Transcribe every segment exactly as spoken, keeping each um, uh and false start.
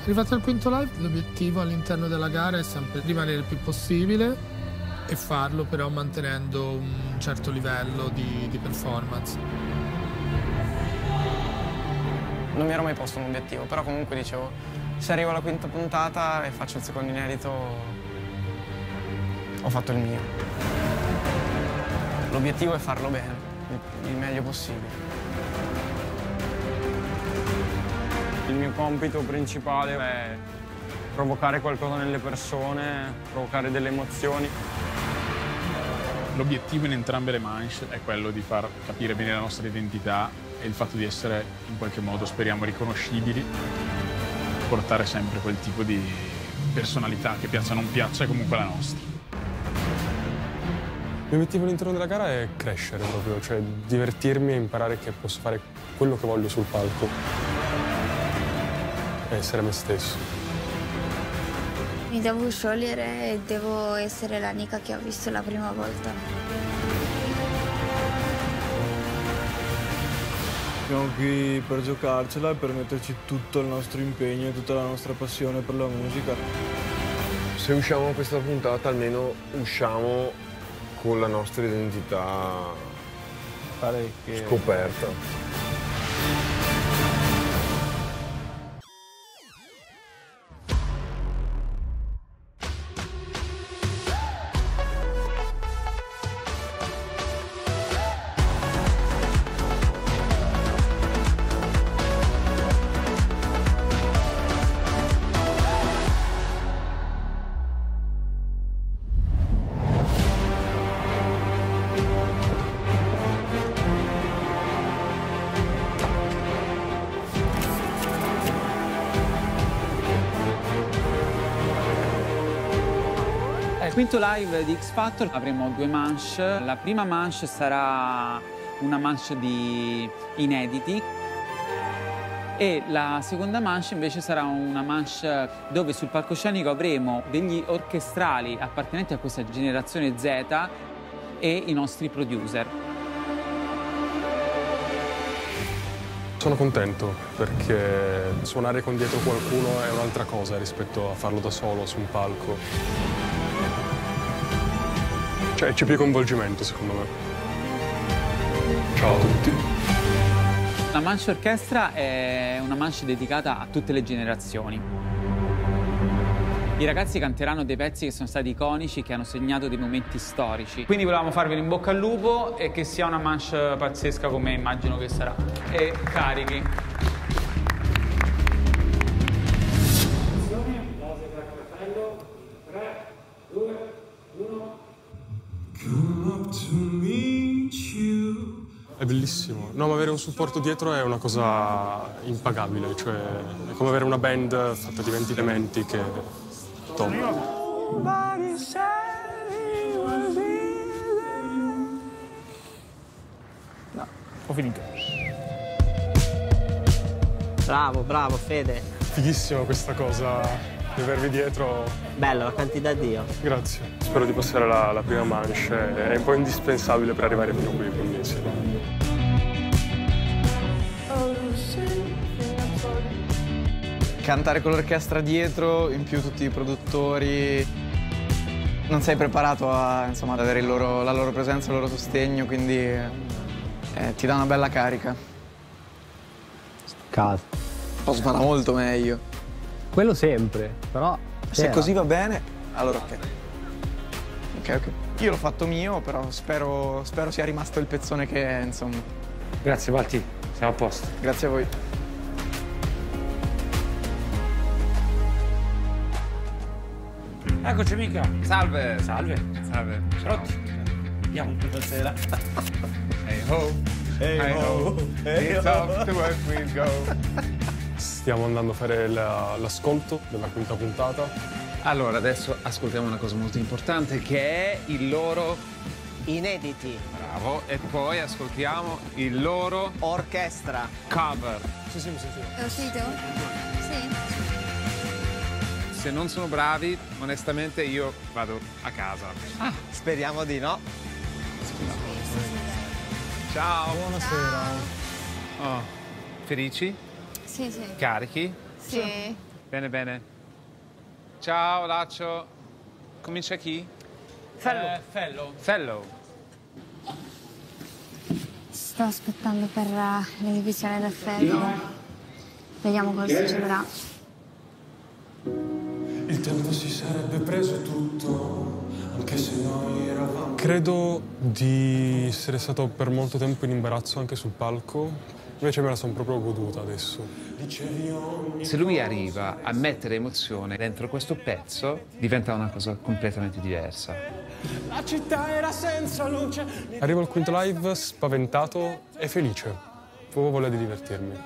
Arrivato al quinto live, l'obiettivo all'interno della gara è sempre rimanere il più possibile e farlo però mantenendo un certo livello di, di performance. Non mi ero mai posto un obiettivo, però comunque dicevo, se arrivo alla quinta puntata e faccio il secondo inedito, ho fatto il mio. L'obiettivo è farlo bene, il meglio possibile. Il mio compito principale è provocare qualcosa nelle persone, provocare delle emozioni. L'obiettivo in entrambe le manche è quello di far capire bene la nostra identità e il fatto di essere in qualche modo, speriamo, riconoscibili, portare sempre quel tipo di personalità, che piaccia o non piaccia, è comunque la nostra. Il mio obiettivo all'interno della gara è crescere proprio, cioè divertirmi e imparare che posso fare quello che voglio sul palco. Essere me stesso. Mi devo sciogliere e devo essere l'Anika che ho visto la prima volta. Siamo qui per giocarcela e per metterci tutto il nostro impegno e tutta la nostra passione per la musica. Se usciamo da questa puntata, almeno usciamo con la nostra identità Parecchie. scoperta. Quinto live di X Factor avremo due manche. La prima manche sarà una manche di inediti e la seconda manche invece sarà una manche dove sul palcoscenico avremo degli orchestrali appartenenti a questa generazione Z e i nostri producer. Sono contento perché suonare con dietro qualcuno è un'altra cosa rispetto a farlo da solo su un palco. Cioè, c'è più coinvolgimento, secondo me. Ciao a tutti. La manche orchestra è una manche dedicata a tutte le generazioni. I ragazzi canteranno dei pezzi che sono stati iconici, che hanno segnato dei momenti storici. Quindi volevamo farvi in bocca al lupo e che sia una manche pazzesca come immagino che sarà. E carichi. È bellissimo. No, ma avere un supporto dietro è una cosa impagabile, cioè è come avere una band fatta di venti elementi che top. No, ho finito. Bravo, bravo, Fede. Fighissima questa cosa di avervi dietro. Bello, la canti da Dio. Grazie. Spero di passare la, la prima manche, è un po' indispensabile per arrivare fino qui, quindi sì. Cantare con l'orchestra dietro, in più tutti i produttori. Non sei preparato a, insomma, ad avere il loro, la loro presenza, il loro sostegno, quindi eh, ti dà una bella carica. Caso. Posso fare molto meglio. Quello sempre, però... Se così va bene, allora ok. Ok, ok. Io l'ho fatto mio, però spero, spero sia rimasto il pezzone che è, insomma. Grazie, Balti. Siamo a posto. Grazie a voi. Eccoci, mica. Salve. Salve. Salve. Pronti? Andiamo stasera. Hey ho. Hey, Hey ho. ho. Hey, It's ho. off to work we go. Stiamo andando a fare l'ascolto della quinta puntata. Allora, adesso ascoltiamo una cosa molto importante che è il loro... Inediti. Bravo. E poi ascoltiamo il loro... Orchestra. Cover. Sì, sì, mi sentite. È uscito? Sì. Se non sono bravi, onestamente io vado a casa. Ah, speriamo di no. Ciao. Buonasera. Oh. Felici? Sì, sì. Carichi? Sì. Bene, bene. Ciao, Laccio. Comincia chi? Fellow. Eh, fellow. Fellow. Sto aspettando per uh, l'esibizione del fellow. Vediamo cosa succederà. Il tempo si sarebbe preso tutto, anche se noi eravamo... Credo di essere stato per molto tempo in imbarazzo anche sul palco. Invece me la sono proprio goduta adesso. Se lui arriva a mettere emozione dentro questo pezzo, diventa una cosa completamente diversa. La città era senza luce. Arrivo al quinto live spaventato e felice. Avevo voglia di divertirmi.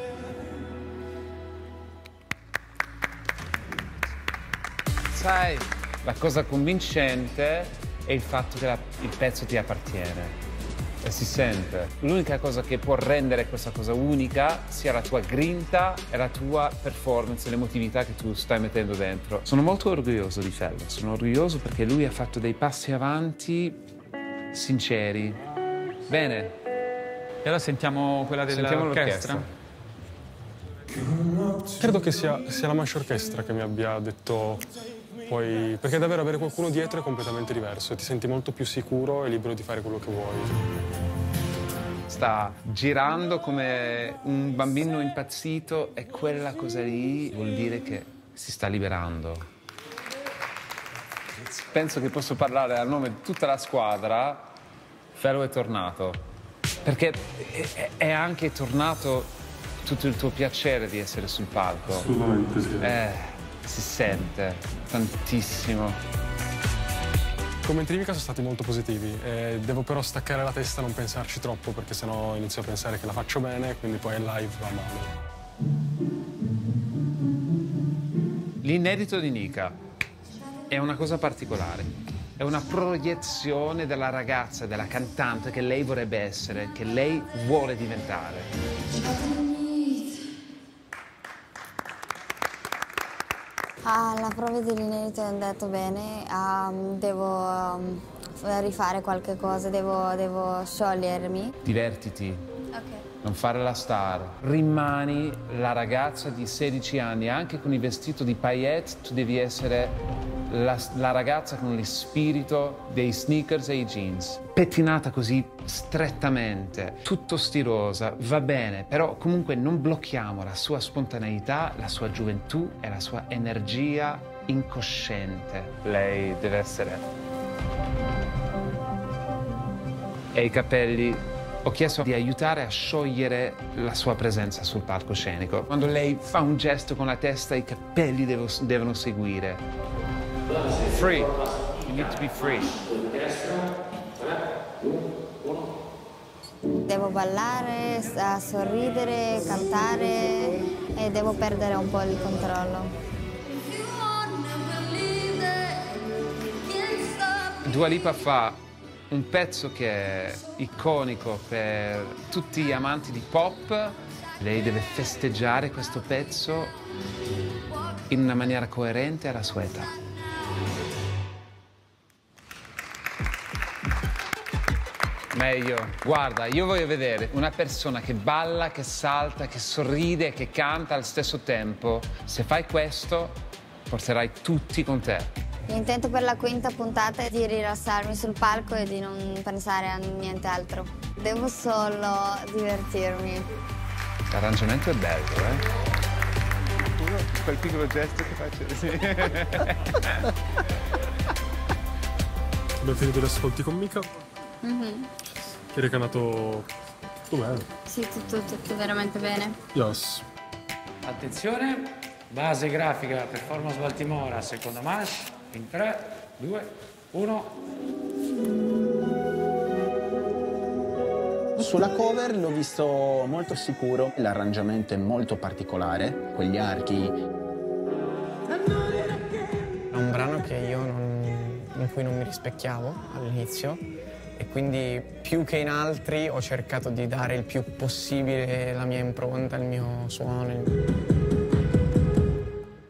Sai, la cosa convincente è il fatto che la, il pezzo ti appartiene. E si sente. L'unica cosa che può rendere questa cosa unica sia la tua grinta e la tua performance, l'emotività che tu stai mettendo dentro. Sono molto orgoglioso di Fellow, sono orgoglioso perché lui ha fatto dei passi avanti sinceri. Bene. E allora sentiamo quella dell'orchestra. Credo che sia, sia la Manche Orchestra che mi abbia detto poi... Perché davvero avere qualcuno dietro è completamente diverso e ti senti molto più sicuro e libero di fare quello che vuoi. Sta girando come un bambino impazzito e quella cosa lì vuol dire che si sta liberando. Penso che posso parlare a nome di tutta la squadra. Fellow è tornato. Perché è, è anche tornato tutto il tuo piacere di essere sul palco. Assolutamente sì. Eh, si sente tantissimo. I commenti di Mika sono stati molto positivi. Eh, devo però staccare la testa e non pensarci troppo, perché sennò inizio a pensare che la faccio bene, quindi poi il live va male. L'inedito di Nika è una cosa particolare. È una proiezione della ragazza, della cantante che lei vorrebbe essere, che lei vuole diventare. Ah, la prova dell'inedito è andata bene, um, devo um, rifare qualche cosa, devo, devo sciogliermi. Divertiti, Ok. non fare la star, rimani la ragazza di sedici anni, anche con il vestito di paillette tu devi essere la, la ragazza con lo spirito dei sneakers e i jeans. Pettinata così strettamente, tutto stilosa, va bene, però comunque non blocchiamo la sua spontaneità, la sua gioventù e la sua energia incosciente. Lei deve essere. E i capelli. Ho chiesto di aiutare a sciogliere la sua presenza sul palcoscenico. Quando lei fa un gesto con la testa, i capelli devo, devono seguire. Free. You need to be free. Devo ballare, a sorridere, cantare e devo perdere un po' il controllo. Dua Lipa fa un pezzo che è iconico per tutti gli amanti di pop. Lei deve festeggiare questo pezzo in una maniera coerente alla sua età. Meglio. Guarda, io voglio vedere una persona che balla, che salta, che sorride e che canta allo stesso tempo. Se fai questo, porterai tutti con te. L'intento per la quinta puntata è di rilassarmi sul palco e di non pensare a niente altro. Devo solo divertirmi. L'arrangiamento è bello, eh? Quel piccolo gesto che faccio. Sì. Abbiamo finito gli ascolti con Mika. Mm-hmm. Ti è recanato tutto bene. Sì, tutto, tutto veramente bene. Yes. Attenzione, base grafica, performance Baltimora, seconda manche. In tre, due, uno. Sulla cover l'ho visto molto sicuro, l'arrangiamento è molto particolare, quegli archi. È un brano che io non, in cui non mi rispecchiavo all'inizio e quindi più che in altri ho cercato di dare il più possibile la mia impronta, il mio suono.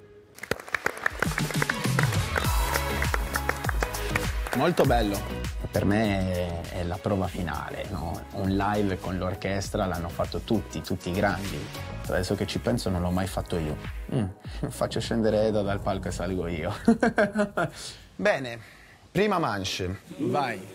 Molto bello, per me è, è la prova finale, no? Un live con l'orchestra l'hanno fatto tutti, tutti i grandi. Adesso che ci penso non l'ho mai fatto io. Mm, faccio scendere Edo dal palco e salgo io. Bene, prima manche, vai.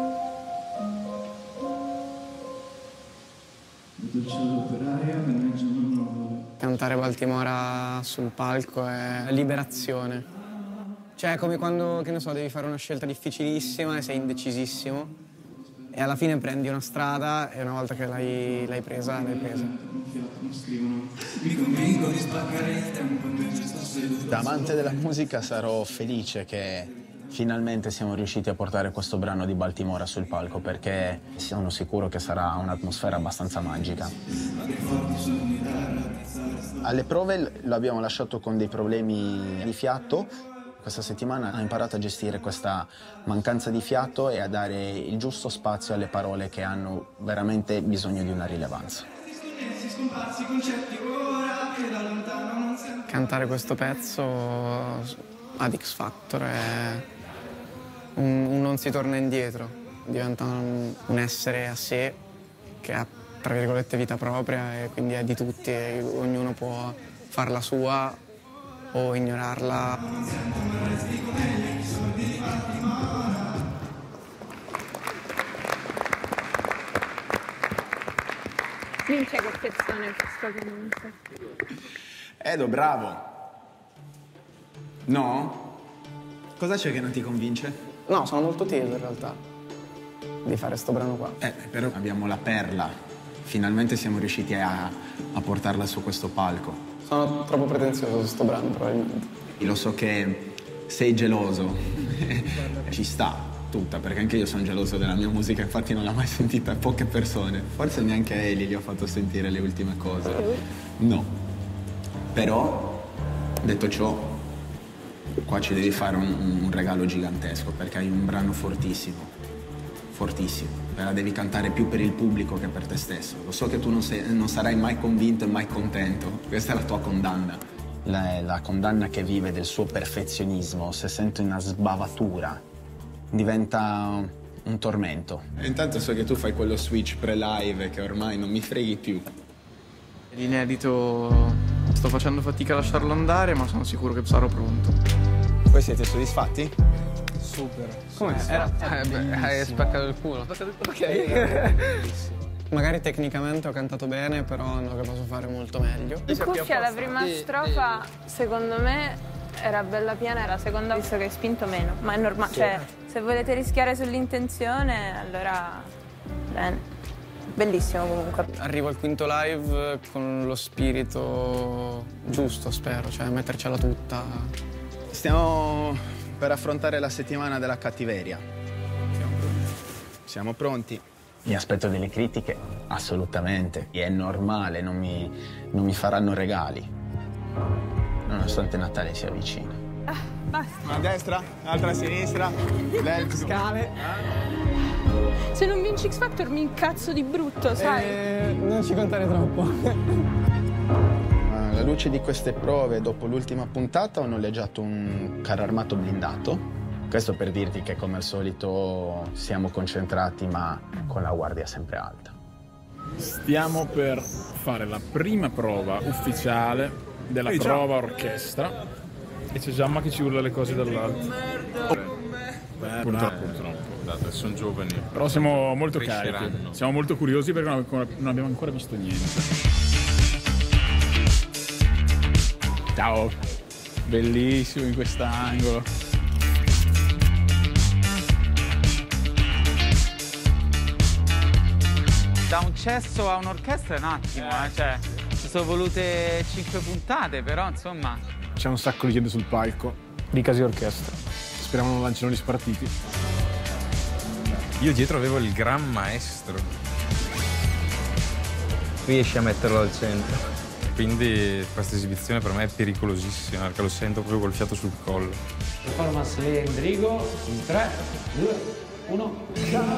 Cantare Baltimora sul palco è liberazione. Cioè è come quando, che ne so, devi fare una scelta difficilissima e sei indecisissimo e alla fine prendi una strada e una volta che l'hai, l'hai presa, l'hai presa. Da amante della musica sarò felice che finalmente siamo riusciti a portare questo brano di Baltimora sul palco, perché sono sicuro che sarà un'atmosfera abbastanza magica. Alle prove lo abbiamo lasciato con dei problemi di fiato. Questa settimana ha imparato a gestire questa mancanza di fiato e a dare il giusto spazio alle parole che hanno veramente bisogno di una rilevanza. Cantare questo pezzo ad X Factor è un, un non si torna indietro, diventa un, un essere a sé che ha, tra virgolette, vita propria e quindi è di tutti e ognuno può far la sua o ignorarla. Vince che pezzone questo comunque. Edo, bravo. No? Cosa c'è che non ti convince? No, sono molto teso in realtà di fare sto brano qua. Eh, però abbiamo la perla. Finalmente siamo riusciti a, a portarla su questo palco. Sono troppo pretenzioso su sto brano, probabilmente. Lo so che sei geloso. Ci sta tutta, perché anche io sono geloso della mia musica, infatti non l'ha mai sentita poche persone. Forse neanche a Eli gli ho fatto sentire le ultime cose. No. Però, detto ciò, qua ci devi fare un, un regalo gigantesco, perché hai un brano fortissimo. Fortissimo. La devi cantare più per il pubblico che per te stesso. Lo so che tu non, sei, non sarai mai convinto e mai contento. Questa è la tua condanna. La, la condanna che vive del suo perfezionismo, se sente una sbavatura, diventa un tormento. E intanto so che tu fai quello switch pre-live che ormai non mi freghi più. L'inedito sto facendo fatica a lasciarlo andare, ma sono sicuro che sarò pronto. Voi siete soddisfatti? Super. Come era? Eh, beh, hai spaccato il culo. Ok. Magari tecnicamente ho cantato bene, però hanno capace fare molto meglio. In cuffia la prima strofa, secondo me, era bella piena, la seconda visto che hai spinto meno. Ma è normale, sì. Cioè, se volete rischiare sull'intenzione, allora bene. Bellissimo comunque. Arrivo al quinto live con lo spirito giusto, spero, cioè mettercela tutta. Stiamo per affrontare la settimana della cattiveria. Siamo pronti. Siamo pronti. Mi aspetto delle critiche? Assolutamente. È normale, non mi, non mi faranno regali. Nonostante Natale sia vicino. Ah, basta. Una a destra, un'altra a sinistra. Lento. Scale. Se non vinci X Factor mi incazzo di brutto, sai? Eh, non ci contare troppo. Alla luce di queste prove, dopo l'ultima puntata, ho noleggiato un carro armato blindato. Questo per dirti che, come al solito, siamo concentrati, ma con la guardia sempre alta. Stiamo per fare la prima prova ufficiale della Ehi, prova orchestra. E c'è Giamma che ci urla le cose dall'alto. Oh. Beh, purtroppo, purtroppo. Date, sono giovani. Però siamo molto carichi. Siamo molto curiosi perché non abbiamo, non abbiamo ancora visto niente. Ciao. Bellissimo in quest'angolo. Da un cesso a un'orchestra è un attimo, eh. Cioè, ci sono volute cinque puntate, però insomma. C'è un sacco di gente sul palco di casi orchestra. Speriamo non lancino gli spartiti. Io dietro avevo il gran maestro. Riesci a metterlo al centro. Quindi questa esibizione per me è pericolosissima perché lo sento proprio col fiato sul collo. Performance Endrigo in tre, due, uno.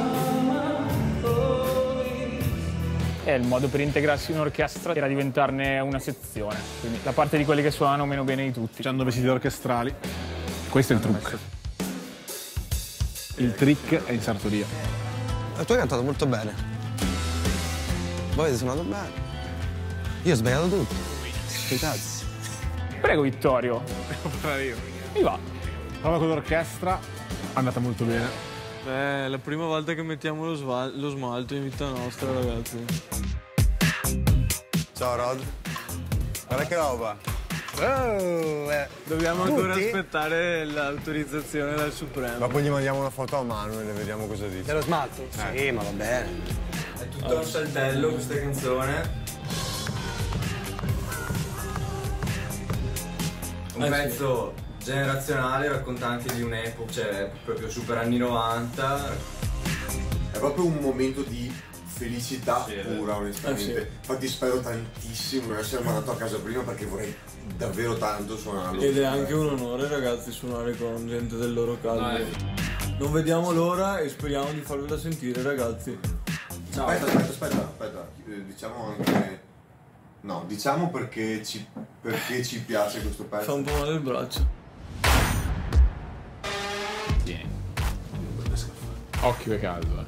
E il modo per integrarsi in orchestra era diventarne una sezione. Quindi la parte di quelli che suonano meno bene di tutti. Ci hanno vestiti orchestrali. Questo è il trucco. Il trick è in sartoria. E tu hai cantato molto bene. Voi avete suonato bene. Io ho sbagliato tutto. Che cazzo. Prego Vittorio. Devo parlare io. Mi va. Prova con l'orchestra. È andata molto bene. Beh, è la prima volta che mettiamo lo, sval- lo smalto in vita nostra, ragazzi. Ciao Rod. Guarda che roba. Oh, eh. Dobbiamo Tutti? ancora aspettare l'autorizzazione dal Supremo. Ma poi gli mandiamo una foto a Manuel e vediamo cosa dice. Dello smalto? Eh. Sì, ma va bene. È tutto un saltello questa canzone. Un pezzo generazionale, raccontante di un'epoca, cioè proprio super anni novanta. È proprio un momento di felicità Sì, pura, onestamente. Eh, sì. Infatti spero tantissimo di essere mandato a casa prima perché vorrei davvero tanto suonarlo. Ed è anche un onore, ragazzi, suonare con gente del loro calibro. Non vediamo l'ora e speriamo di farvela sentire, ragazzi. Ciao. Aspetta, aspetta, aspetta, aspetta. Eh, Diciamo anche... No, diciamo perché ci, perché ci piace questo pezzo. Fa un po' male il braccio. Tieni. Occhio che caldo, eh.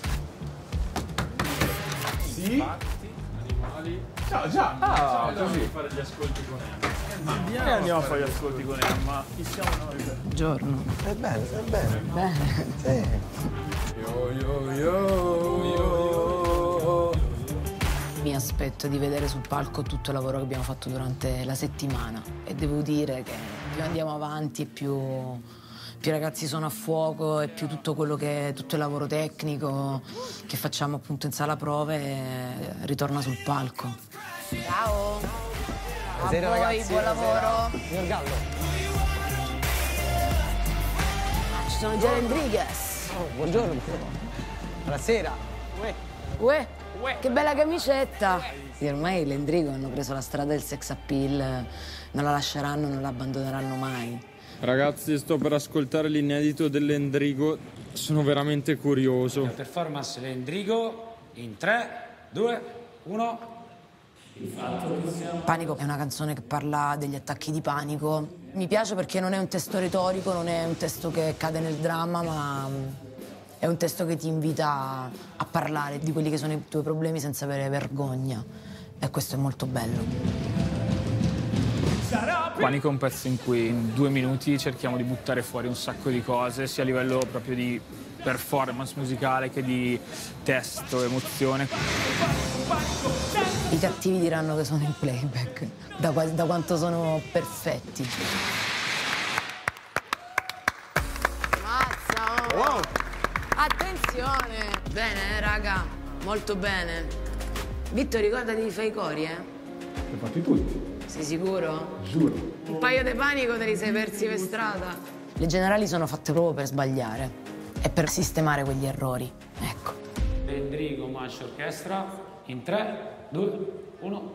Sì. Animali. Ciao Gianni. Ah, ciao, così. Fare gli ascolti con Emma. Andiamo, e andiamo a fare gli ascolti con Emma. Chi siamo noi? Buongiorno. È bene, è bene. Bene. Sì. Yo, yo, yo, yo. Mi aspetto di vedere sul palco tutto il lavoro che abbiamo fatto durante la settimana e devo dire che più andiamo avanti e più, più i ragazzi sono a fuoco e più tutto quello che tutto il lavoro tecnico che facciamo appunto in sala prove ritorna sul palco. Ciao. Buonasera, a voi, ragazzi, buon buonasera. lavoro. Signor Gallo. Ah, ci sono già Rodriguez. Oh, buongiorno. Buonasera. Uè. Uè, che bella camicetta! Sì, ormai l'Endrigo hanno preso la strada del sex appeal, non la lasceranno, non la abbandoneranno mai. Ragazzi, sto per ascoltare l'inedito dell'Endrigo. Sono veramente curioso. La performance l'Endrigo in tre, due, uno. Panico è una canzone che parla degli attacchi di panico. Mi piace perché non è un testo retorico, non è un testo che cade nel dramma, ma è un testo che ti invita a parlare di quelli che sono i tuoi problemi senza avere vergogna. E questo è molto bello. Panico è un pezzo in cui in due minuti cerchiamo di buttare fuori un sacco di cose, sia a livello proprio di performance musicale che di testo, emozione. I cattivi diranno che sono in playback, da, da quanto sono perfetti. Mazza, oh. Wow. Attenzione! Bene, eh, raga, molto bene. Vitto, ricordati di fare i cori, eh? Li ho fatti tutti. Sei sicuro? Giuro. Un paio di panico te li sei persi per strada. Le generali sono fatte proprio per sbagliare e per sistemare quegli errori, ecco. Endrigo, Match Orchestra in tre, due, uno.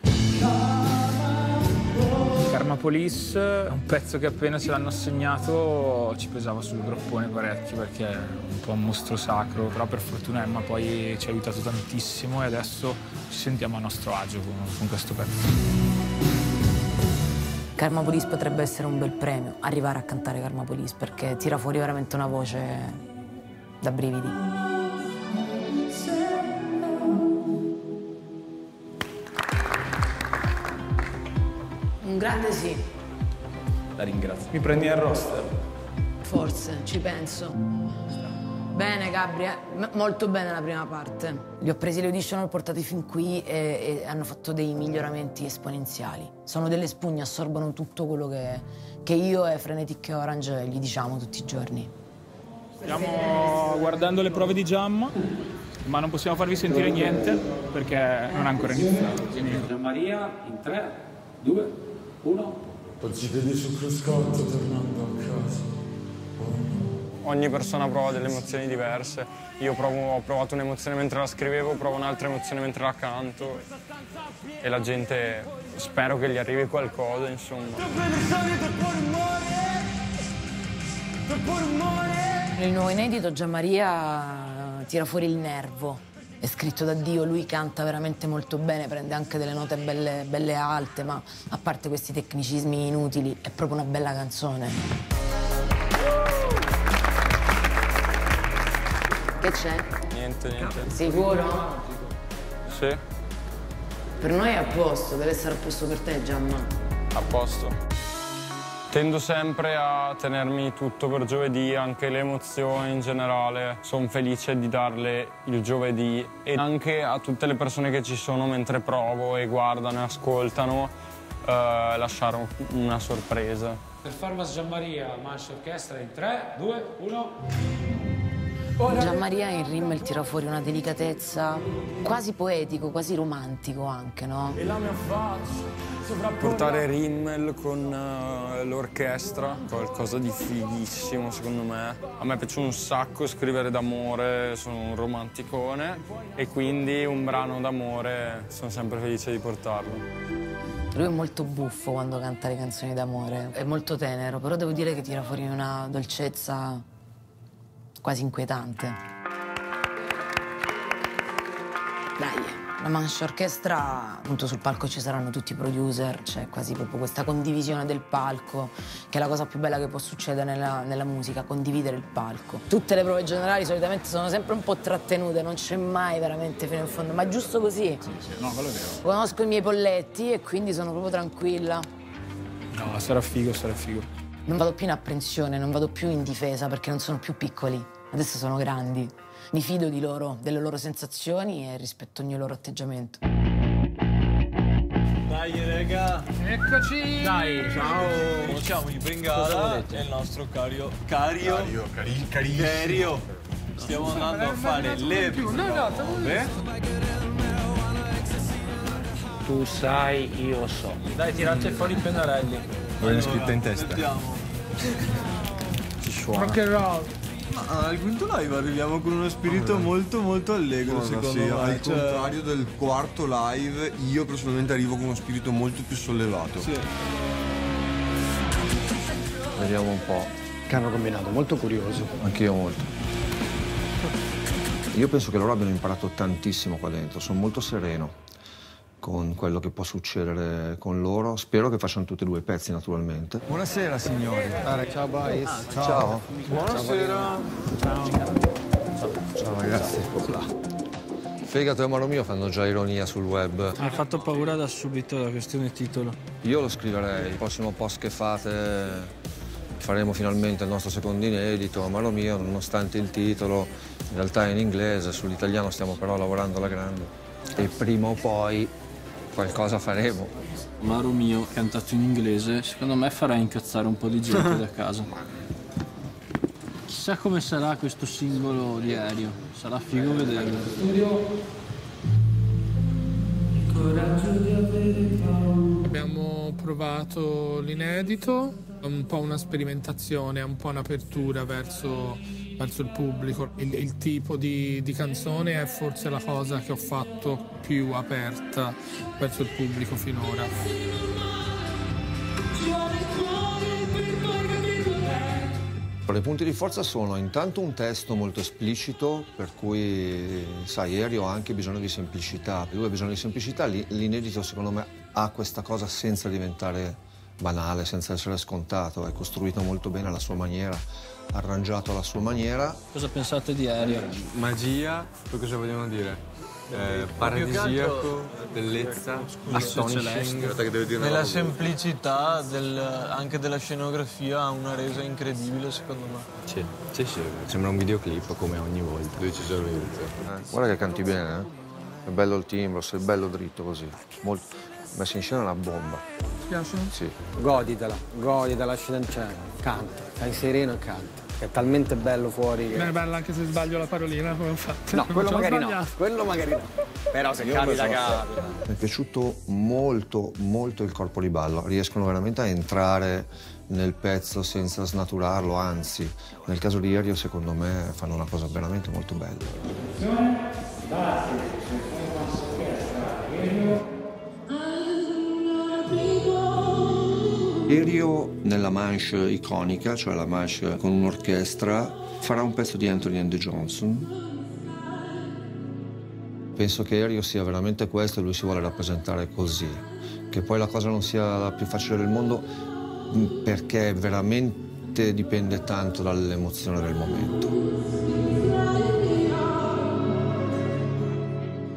Karma Police è un pezzo che appena ce l'hanno assegnato ci pesava sul groppone parecchio perché è un po' un mostro sacro, però per fortuna Emma poi ci ha aiutato tantissimo e adesso ci sentiamo a nostro agio con, con questo pezzo. Karma Police potrebbe essere un bel premio, arrivare a cantare Karma Police, perché tira fuori veramente una voce da brividi. Un grande sì. La ringrazio. Mi prendi al roster? Forse, ci penso. Bene, Gabriele, M- molto bene la prima parte. Li ho presi le audition, li ho portati fin qui e, e hanno fatto dei miglioramenti esponenziali. Sono delle spugne, assorbono tutto quello che, che io e Frenetic Orange gli diciamo tutti i giorni. Stiamo guardando le prove di Jam, ma non possiamo farvi sentire niente perché non è ancora iniziato. Gian Maria in tre, due, uno. Pazzite di su cruscotto tornando a casa. Ogni persona prova delle emozioni diverse. Io provo, ho provato un'emozione mentre la scrivevo, provo un'altra emozione mentre la canto. E la gente, spero che gli arrivi qualcosa, insomma. Nel nuovo inedito Gian Maria tira fuori il nervo. È scritto da Dio, lui canta veramente molto bene, prende anche delle note belle, belle alte, ma a parte questi tecnicismi inutili, è proprio una bella canzone. Che c'è? Niente, niente. Sicuro? Sì, Per noi è a posto, deve essere a posto per te, Giamma. a posto. Tendo sempre a tenermi tutto per giovedì, anche le emozioni in generale. Sono felice di darle il giovedì e anche a tutte le persone che ci sono mentre provo e guardano e ascoltano, eh, lasciare una sorpresa. Performance Gianmaria, manche orchestra in tre, due, uno. Gianmaria in Rimmel tira fuori una delicatezza quasi poetico, quasi romantico anche, no? E la mia faccia. Portare Rimmel con uh, l'orchestra, qualcosa di fighissimo secondo me. A me piace un sacco scrivere d'amore, sono un romanticone e quindi un brano d'amore sono sempre felice di portarlo. Lui è molto buffo quando canta le canzoni d'amore, è molto tenero, però devo dire che tira fuori una dolcezza quasi inquietante. Dai, la manche orchestra, appunto sul palco ci saranno tutti i producer, c'è quasi proprio questa condivisione del palco, che è la cosa più bella che può succedere nella, nella musica, condividere il palco. Tutte le prove generali solitamente sono sempre un po' trattenute, non c'è mai veramente fino in fondo, ma è giusto così. Sì, sì, no, quello è vero. Conosco i miei polletti e quindi sono proprio tranquilla. No, sarà figo, sarà figo. Non vado più in apprensione, non vado più in difesa perché non sono più piccoli, adesso sono grandi. Mi fido di loro, delle loro sensazioni e rispetto ogni loro atteggiamento. Dai raga! Eccoci! Dai, ciao! Siamo in Bengala e il nostro cario... Cario? Cario, cari, carissimo. Cario! Stiamo andando a fare le prove. Tu sai, io so. Dai, tirate fuori i pennarelli. Voglio scritta in testa. Ci suona. Rock and roll. Ma al quinto live arriviamo con uno spirito molto molto allegro, Guarda, secondo sì, me. al Cioè... contrario del quarto live, io personalmente arrivo con uno spirito molto più sollevato. Sì. Vediamo un po'. Che hanno combinato, molto curioso. Anch'io molto. Io penso che loro abbiano imparato tantissimo qua dentro, sono molto sereno con quello che può succedere con loro. Spero che facciano tutti e due i pezzi, naturalmente. Buonasera, signori. Ciao, boys. Ciao. Ciao. Buonasera. Ciao. Ciao, ragazzi. Fegato e amaro mio fanno già ironia sul web. Mi ha fatto paura da subito la questione titolo. Io lo scriverei. Il prossimo post che fate faremo finalmente il nostro secondo inedito, amaro mio, nonostante il titolo in realtà è in inglese, sull'italiano stiamo però lavorando alla grande. E prima o poi qualcosa faremo. Amaro mio, cantato in inglese, secondo me farà incazzare un po' di gente da casa. Chissà come sarà questo singolo di Aereo, sarà figo vederlo. Abbiamo provato l'inedito, un po' una sperimentazione, un po' un'apertura verso, verso il pubblico. Il, il tipo di, di canzone è forse la cosa che ho fatto più aperta verso il pubblico finora. I punti di forza sono intanto un testo molto esplicito, per cui, sai, ieri ho anche bisogno di semplicità. Lui ha bisogno di semplicità, l'inedito secondo me ha questa cosa senza diventare banale, senza essere scontato, è costruito molto bene alla sua maniera, arrangiato alla sua maniera. Cosa pensate di Aereo? Magia, poi cosa vogliamo dire? Eh, paradisiaco, bellezza, astonishing. Nella semplicità del, anche della scenografia ha una resa incredibile secondo me. Sì, sì, sì, sembra un videoclip come ogni volta, decisamente. Eh, guarda che canti bene, eh? È bello il timbro, sei bello dritto così. Molto... messo in scena una bomba. Ti piace? Sì. Goditela, goditela la scena, cioè, canta, stai sereno e canta. È talmente bello fuori che... Beh, è bella anche se sbaglio la parolina, come ho fatto. No, quello magari sbagliato. no, quello magari no. Però se capita, capita. Mi è piaciuto molto, molto il corpo di ballo. Riescono veramente a entrare nel pezzo senza snaturarlo, anzi, nel caso di Aereo, secondo me, fanno una cosa veramente molto bella. Aereo nella manche iconica, cioè la manche con un'orchestra, farà un pezzo di Anthony and the Johnson. Penso che Aereo sia veramente questo e lui si vuole rappresentare così. Che poi la cosa non sia la più facile del mondo, perché veramente dipende tanto dall'emozione del momento.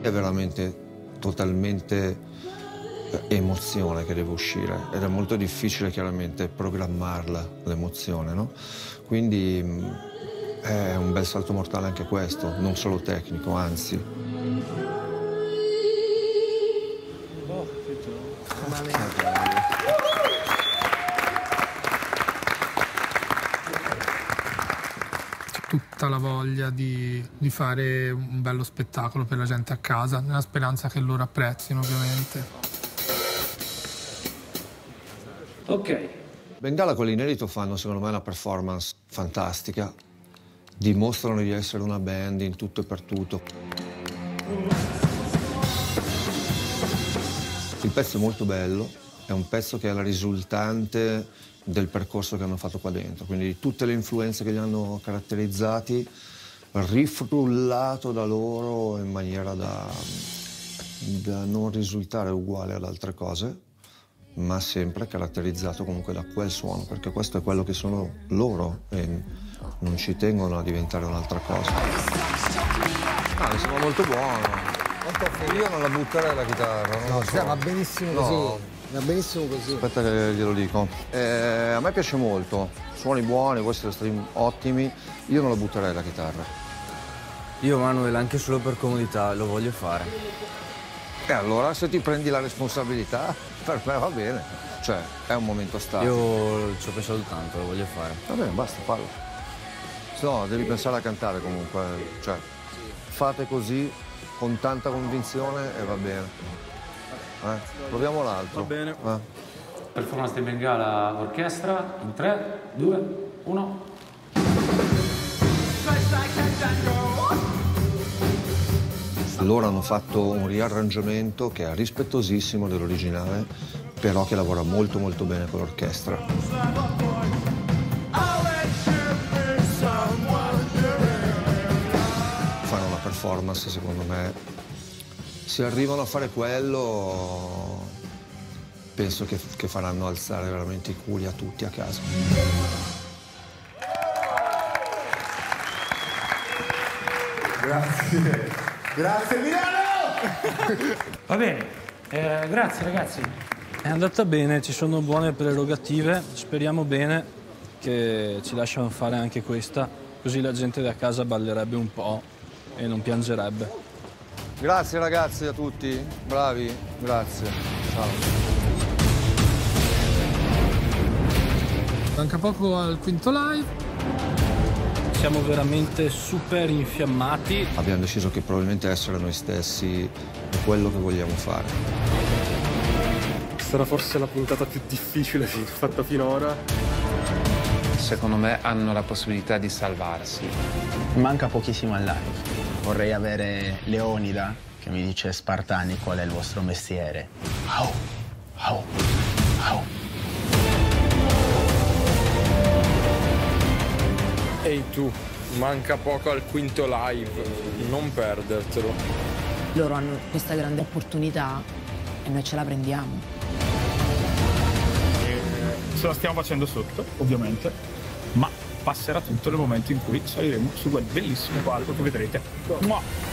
è veramente totalmente emozione che deve uscire ed è molto difficile chiaramente programmarla l'emozione, no? Quindi mh, è un bel salto mortale anche questo, non solo tecnico, anzi. Tutta la voglia di, di fare un bello spettacolo per la gente a casa, nella speranza che loro apprezzino ovviamente. Ok. Bengala con l'inedito fanno secondo me una performance fantastica, dimostrano di essere una band in tutto e per tutto. Il pezzo è molto bello, è un pezzo che è la risultante del percorso che hanno fatto qua dentro, quindi tutte le influenze che li hanno caratterizzati rifrullato da loro in maniera da, da non risultare uguale ad altre cose, ma sempre caratterizzato comunque da quel suono, perché questo è quello che sono loro e non ci tengono a diventare un'altra cosa. Ah, mi sembra molto buono. Io non la butterei la chitarra, non No, lo so. va benissimo No. così. Va benissimo così. Aspetta che glielo dico. Eh, a me piace molto, suoni buoni, questi sono stati ottimi. Io non la butterei la chitarra. Io, Manuel, anche solo per comodità, lo voglio fare. E allora se ti prendi la responsabilità, per me va bene. Cioè, è un momento stato. Io ci ho pensato tanto, lo voglio fare. Va bene, basta, fallo. No, devi pensare a cantare comunque. Cioè, fate così, con tanta convinzione e va bene. Eh, proviamo l'altro. Va bene. Eh. Performance di Bengala orchestra in tre, due, uno. Loro hanno fatto un riarrangiamento che è rispettosissimo dell'originale, però che lavora molto molto bene con l'orchestra. Fanno una performance, secondo me, se arrivano a fare quello, penso che, che faranno alzare veramente i culi a tutti a casa. Grazie. Grazie Milano! Va bene, eh, grazie ragazzi. È andata bene, ci sono buone prerogative, speriamo bene che ci lasciano fare anche questa, così la gente da casa ballerebbe un po' e non piangerebbe. Grazie ragazzi a tutti, bravi, grazie. Ciao. Manca poco al quinto live. Siamo veramente super infiammati. Abbiamo deciso che probabilmente essere noi stessi è quello che vogliamo fare. Sarà forse la puntata più difficile fatta finora. Secondo me hanno la possibilità di salvarsi. Manca pochissimo al live. Vorrei avere Leonida che mi dice Spartani qual è il vostro mestiere. Au, au, au. Ehi tu, manca poco al quinto live, non perdertelo. Loro hanno questa grande opportunità e noi ce la prendiamo. Eh, ce la stiamo facendo sotto, ovviamente, ma passerà tutto nel momento in cui saliremo su quel bellissimo palco che vedrete. Mua!